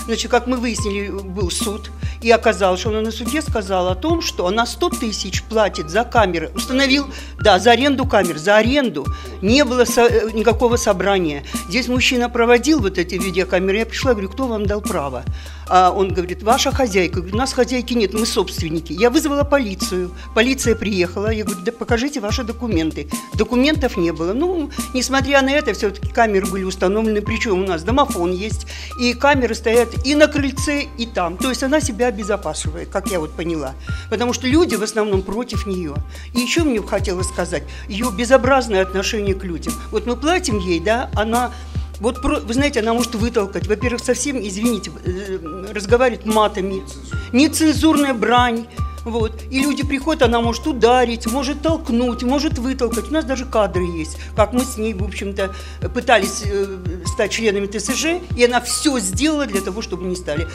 Значит, как мы выяснили, был суд, и оказалось, что она на суде сказала о том, что она 100 тысяч платит за камеры. Установил, да, за аренду камер, за аренду. Не было никакого собрания. Здесь мужчина проводил вот эти видеокамеры. Я пришла, говорю, кто вам дал право? А он говорит, ваша хозяйка. Я говорю, у нас хозяйки нет, мы собственники. Я вызвала полицию. Полиция приехала. Я говорю, да покажите ваши документы. Документов не было. Ну, несмотря на это, все-таки камеры были установлены. Причем у нас домофон есть. И камеры стоят и на крыльце, и там. То есть она себя обезопасивает, как я вот поняла. Потому что люди в основном против нее. И еще мне хотелось сказать, ее безобразное отношение к людям. Вот мы платим ей, да, она... Вот, вы знаете, она может вытолкать, во-первых, совсем, извините, разговаривает матами, нецензурная брань, вот, и люди приходят, она может ударить, может толкнуть, может вытолкать. У нас даже кадры есть, как мы с ней, в общем-то, пытались стать членами ТСЖ, и она все сделала для того, чтобы не стали.